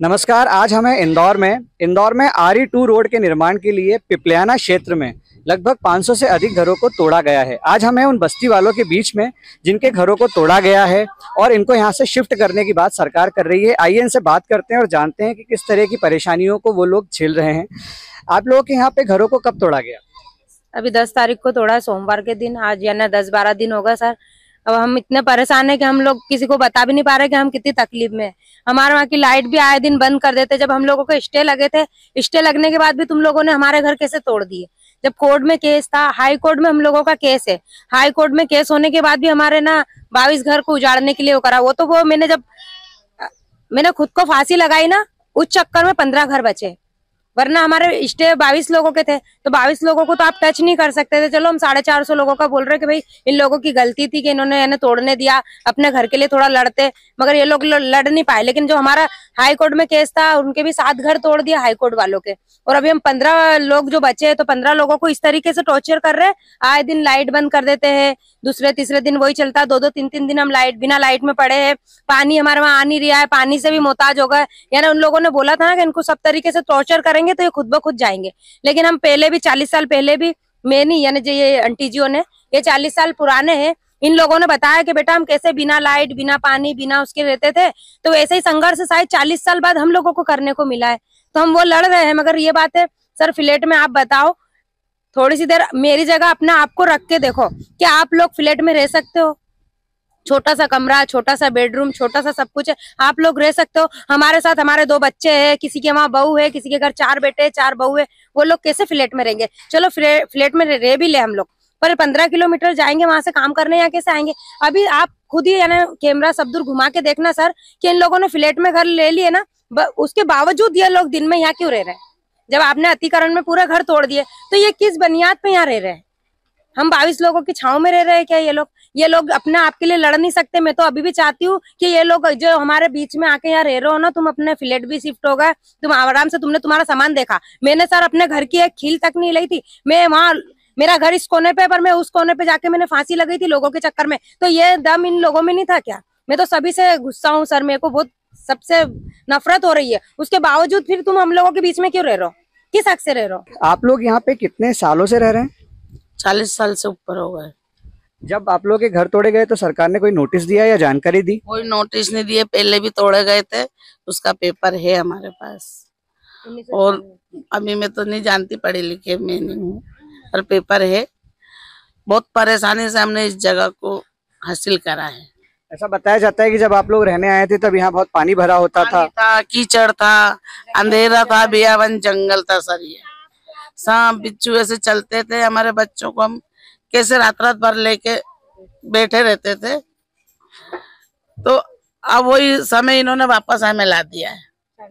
नमस्कार। आज हमें इंदौर में RE2 रोड के निर्माण के लिए पिपलियाना क्षेत्र में लगभग 500 से अधिक घरों को तोड़ा गया है। आज हमें उन बस्ती वालों के बीच में जिनके घरों को तोड़ा गया है और इनको यहाँ से शिफ्ट करने की बात सरकार कर रही है। आइए इनसे बात करते हैं और जानते हैं कि किस तरह की परेशानियों को वो लोग झेल रहे हैं। आप लोगों के यहाँ पे घरों को कब तोड़ा गया? अभी 10 तारीख को तोड़ा है, सोमवार के दिन। आज यानी 10-12 दिन होगा सर। अब हम इतने परेशान है कि हम लोग किसी को बता भी नहीं पा रहे कि हम कितनी तकलीफ में हैं। हमारे वहाँ की लाइट भी आए दिन बंद कर देते। जब हम लोगों को स्टे लगे थे, स्टे लगने के बाद भी तुम लोगों ने हमारे घर कैसे तोड़ दिए? जब कोर्ट में केस था, हाई कोर्ट में हम लोगों का केस है, हाई कोर्ट में केस होने के बाद भी हमारे ना 22 घर को उजाड़ने के लिए वो करा। वो तो वो मैंने खुद को फांसी लगाई ना, उस चक्कर में 15 घर बचे, वरना हमारे स्टे 22 लोगों के थे। तो 22 लोगों को तो आप टच नहीं कर सकते थे। चलो हम 450 लोगों का बोल रहे कि भाई इन लोगों की गलती थी कि इन्होंने तोड़ने दिया, अपने घर के लिए थोड़ा लड़ते, मगर ये लोग लड़ नहीं पाए। लेकिन जो हमारा हाई कोर्ट में केस था, उनके भी 7 घर तोड़ दिया हाई कोर्ट वालों के। और अभी हम 15 लोग जो बचे हैं, तो 15 लोगों को इस तरीके से टॉर्चर कर रहे हैं। आए दिन लाइट बंद कर देते हैं, दूसरे तीसरे दिन वही चलता है। 2-2, 3-3 दिन हम बिना लाइट में पड़े हैं। पानी हमारे वहाँ आ नहीं रहा है, पानी से भी मोहताज हो गए। यानी उन लोगों ने बोला था ना कि इनको सब तरीके से टॉर्चर करेंगे तो ये खुद ब खुद जाएंगे। लेकिन हम पहले भी 40 साल पहले भी, मैं नहीं यानी जो ये आंटी जी ने, ये 40 साल पुराने हैं, इन लोगों ने बताया कि बेटा हम कैसे बिना लाइट, बिना पानी, बिना उसके रहते थे। तो वैसे ही संघर्ष शायद 40 साल बाद हम लोगों को करने को मिला है, तो हम वो लड़ रहे हैं। मगर ये बात है सर, फ्लैट में आप बताओ, थोड़ी सी देर मेरी जगह अपना आपको रख के देखो, क्या आप लोग फ्लैट में रह सकते हो? छोटा सा कमरा, छोटा सा बेडरूम, छोटा सा सब कुछ है, आप लोग रह सकते हो? हमारे साथ हमारे 2 बच्चे हैं, किसी के वहाँ बहू है, किसी के घर 4 बेटे 4 बहू है। वो लोग कैसे फ्लैट में रहेंगे? चलो फ्लैट में रह भी ले हम लोग, पर 15 किलोमीटर जाएंगे वहां से काम करने, यहाँ कैसे आएंगे? अभी आप खुद ही यानी कैमरा सब दूर घुमा के देखना सर कि इन लोगों ने फ्लैट में घर ले लिए ना, उसके बावजूद ये लोग दिन में यहाँ क्यों रह रहे हैं? जब आपने अतिक्रमण में पूरा घर तोड़ दिए, तो ये किस बुनियाद पे यहाँ रह रहे हैं? हम 22 लोगों की छांव में रह रहे हैं क्या? ये लोग अपने आप के लिए लड़ नहीं सकते? मैं तो अभी भी चाहती हूँ कि ये लोग जो हमारे बीच में आके यहाँ रह रहे हो ना, तुम अपने फ्लैट भी शिफ्ट हो गए, तुम आराम से, तुमने तुम्हारा सामान देखा। मैंने सर अपने घर की एक खील तक नहीं लाई थी। मैं वहाँ, मेरा घर इस कोने पे, पर मैं उस कोने पे जाके मैंने फांसी लगाई थी लोगों के चक्कर में। तो ये दम इन लोगों में नहीं था क्या? मैं तो सभी से गुस्सा हूँ सर, मेरे को बहुत सबसे नफरत हो रही है। उसके बावजूद फिर तुम हम लोगों के बीच में क्यों रह रहे हो? किस हक से रह रहे हो? आप लोग यहाँ पे कितने सालों से रह रहे हैं? 40 साल से ऊपर हो गए। जब आप लोग के घर तोड़े गए तो सरकार ने कोई नोटिस दिया या जानकारी दी? कोई नोटिस नहीं दिए, पहले भी तोड़े गए थे, उसका पेपर है हमारे पास। और अभी मैं तो नहीं जानती, पढ़ी लिखे मैं नहीं हूँ, पर पेपर है। बहुत परेशानी से हमने इस जगह को हासिल करा है। ऐसा बताया जाता है कि जब आप लोग रहने आए थे तब यहाँ बहुत पानी भरा होता था, कीचड़ था, अंधेरा था, बियावन जंगल था सर। ये सांप बिच्छू ऐसे चलते थे, हमारे बच्चों को हम कैसे रात भर लेके बैठे रहते थे। तो अब वही समय इन्होंने वापस हमें ला दिया है।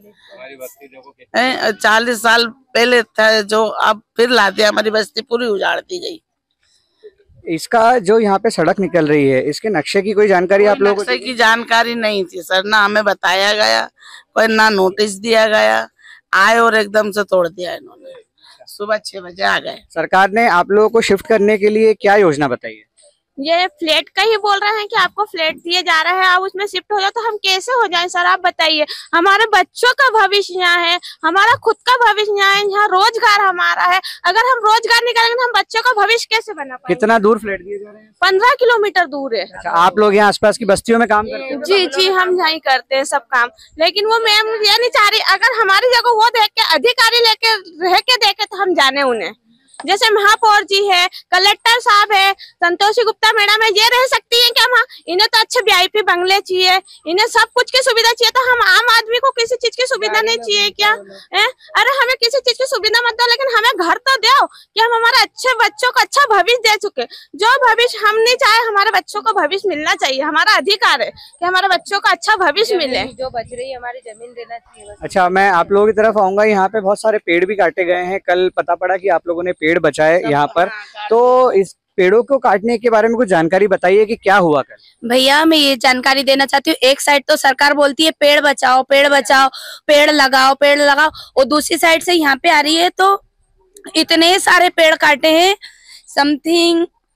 40 साल पहले था जो, अब फिर ला दिया। हमारी बस्ती पूरी उजाड़ दी गई। इसका जो यहाँ पे सड़क निकल रही है, इसके नक्शे की कोई जानकारी आप लोगों को? नक्शे की जानकारी नहीं थी सर, ना हमें बताया गया, कोई ना नोटिस दिया गया। आए और एकदम से तोड़ दिया इन्होंने। सुबह 6 बजे आ गए। सरकार ने आप लोगों को शिफ्ट करने के लिए क्या योजना बताई है? ये फ्लैट का ही बोल रहे हैं कि आपको फ्लैट दिए जा रहा है, आप उसमें शिफ्ट हो जाओ। तो हम कैसे हो जाएं सर, आप बताइए? हमारे बच्चों का भविष्य यहाँ है, हमारा खुद का भविष्य यहाँ है, यहाँ रोजगार हमारा है। अगर हम रोजगार नहीं करेंगे तो हम बच्चों का भविष्य कैसे बना पाएंगे? कितना दूर फ्लैट दिए जा रहे हैं? 15 किलोमीटर दूर है। अच्छा, आप लोग यहाँ आसपास की बस्तियों में काम करते हैं? जी, हम यहीं करते हैं सब काम। लेकिन वो मैम ये नहीं चाह रही, अगर हमारी जगह वो देख के अधिकारी लेके रह के देखे तो हम जाने उन्हें। जैसे महापौर जी है, कलेक्टर साहब है, संतोषी गुप्ता मैडम है, ये रह सकती है क्या? वहाँ इन्हें तो अच्छे VIP बंगले चाहिए, इन्हें सब कुछ की सुविधा चाहिए। तो हम आम आदमी को किसी चीज की सुविधा नहीं चाहिए क्या? अरे हमें किसी चीज की सुविधा मत दो, लेकिन हमें घर तो दो कि हम हमारे अच्छे बच्चों को अच्छा भविष्य दे चुके। जो भविष्य हम नहीं चाहे, हमारे बच्चों को भविष्य मिलना चाहिए। हमारा अधिकार है कि हमारे बच्चों को अच्छा भविष्य मिले। जो बच रही है हमारी जमीन देना चाहिए। अच्छा, मैं आप लोगों की तरफ आऊंगा। यहाँ पे बहुत सारे पेड़ भी काटे गए हैं। कल पता पड़ा कि आप लोगों ने पेड़ बचाए यहाँ पर, तो इस पेड़ों को काटने के बारे में कुछ जानकारी बताइए कि क्या हुआ कल? भैया मैं ये जानकारी देना चाहती हूँ, एक साइड तो सरकार बोलती है पेड़ बचाओ, पेड़ बचाओ, पेड़ लगाओ, पेड़ लगाओ, और दूसरी साइड से यहाँ पे आ रही है तो इतने सारे पेड़ काटे हैं, समथिंग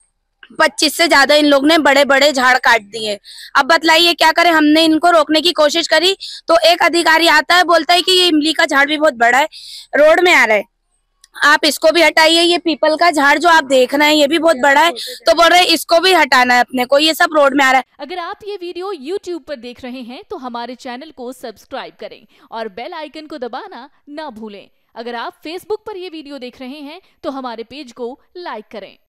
25 से ज्यादा इन लोग ने बड़े बड़े झाड़ काट दिए। अब बतलाइए क्या करें, हमने इनको रोकने की कोशिश करी तो एक अधिकारी आता है, बोलता है कि ये इमली का झाड़ भी बहुत बड़ा है, रोड में आ रहा है, आप इसको भी हटाइए। ये पीपल का झाड़ जो आप देख रहे हैं ये भी बहुत बड़ा है, तो बोल रहे हैं इसको भी हटाना है अपने को, ये सब रोड में आ रहा है। अगर आप ये वीडियो YouTube पर देख रहे हैं तो हमारे चैनल को सब्सक्राइब करें और बेल आइकन को दबाना ना भूलें। अगर आप Facebook पर ये वीडियो देख रहे हैं तो हमारे पेज को लाइक करें।